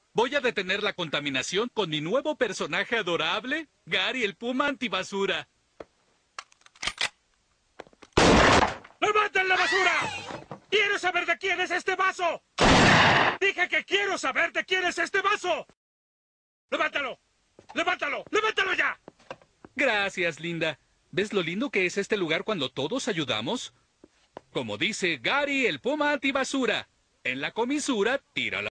Voy a detener la contaminación con mi nuevo personaje adorable, Gary el Puma Antibasura. ¡Levanten la basura! ¡Quiero saber de quién es este vaso! ¡Dije que quiero saber de quién es este vaso! ¡Levántalo! ¡Levántalo! ¡Levántalo ya! Gracias, Linda. ¿Ves lo lindo que es este lugar cuando todos ayudamos? Como dice Gary el Puma Antibasura, en la comisura tira la